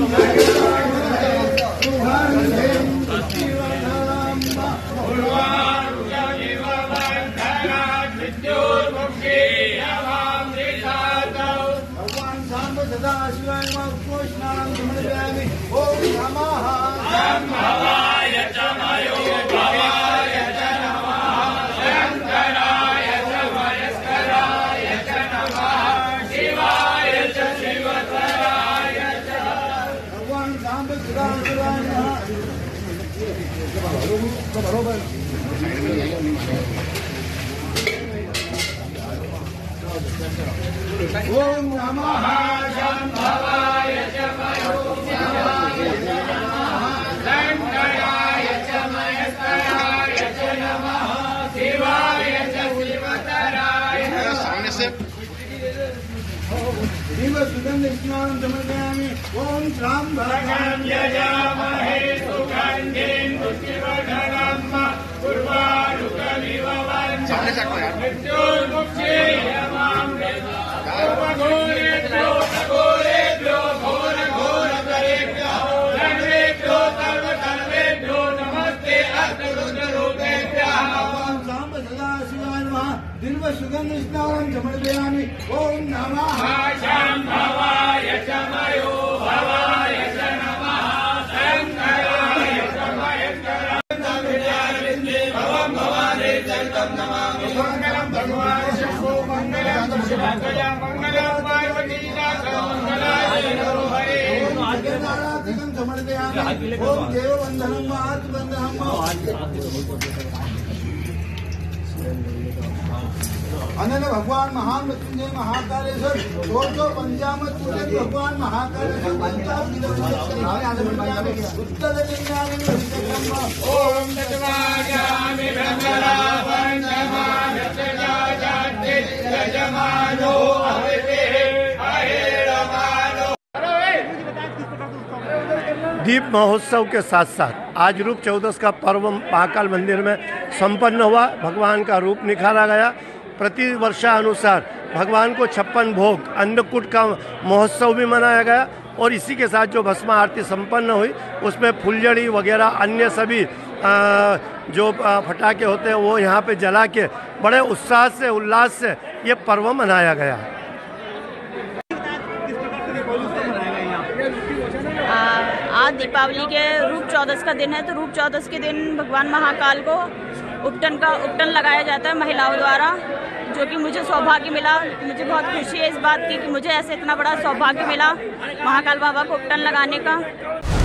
ओम नमः शंभवाय च मयोभवाय च नमः शंकराय च महेश्वराय च नमः शिवाय च शिवतराय सामने से शिव सुगंध स्नान समर्पयामि। ओम श्राम भगवान यजामहे सुगंधिं पुष्टिवर्धनम् उर्वारुकमिव वन्दे मृत्युर्मुक्षीयमामृतम् घोरेभ्यो घोर घोरतरेभ्यो सर्वेभ्यो सर्वसर्वेभ्यो नमस्ते अष्टरुद्ररूपेभ्यः। ओम सांब सदाशिवाय नमः दिव्य सुगंध स्नानं समर्पयामि। ओम नमः शंभवाय च मयोभवाय च नमः शंकराय च महेश्वराय मंगलम भगवान शंभो मंगलम शिवाय मंगलम पार्वती मंगलाय नमो हरे। ओम आज्ञानादिकं समर्पयामि। ओम देववंदनं महात्वंदनं अनंत भगवान महान मृत्युंजय महाकालेश्वर 250 पूजन भगवान महाकालेश्वर उत्तर ओम तत्वागामि ब्रह्मणा पंचमागतजाते यजमानो अवते अहेरमानो। दीप महोत्सव के साथ साथ आज रूप चौदस का पर्व महाकाल मंदिर में संपन्न हुआ। भगवान का रूप निखारा गया। प्रति वर्षानुसार भगवान को 56 भोग अन्नकूट का महोत्सव भी मनाया गया और इसी के साथ जो भस्म आरती संपन्न हुई उसमें फुलझड़ी वगैरह अन्य सभी जो फटाके होते हैं वो यहाँ पे जला के बड़े उत्साह से उल्लास से ये पर्व मनाया गया। आज दीपावली के रूप चौदस का दिन है, तो रूप चौदस के दिन भगवान महाकाल को उपटन लगाया जाता है महिलाओं द्वारा, जो कि मुझे सौभाग्य मिला। मुझे बहुत खुशी है इस बात की कि मुझे ऐसे इतना बड़ा सौभाग्य मिला महाकाल बाबा को उपटन लगाने का।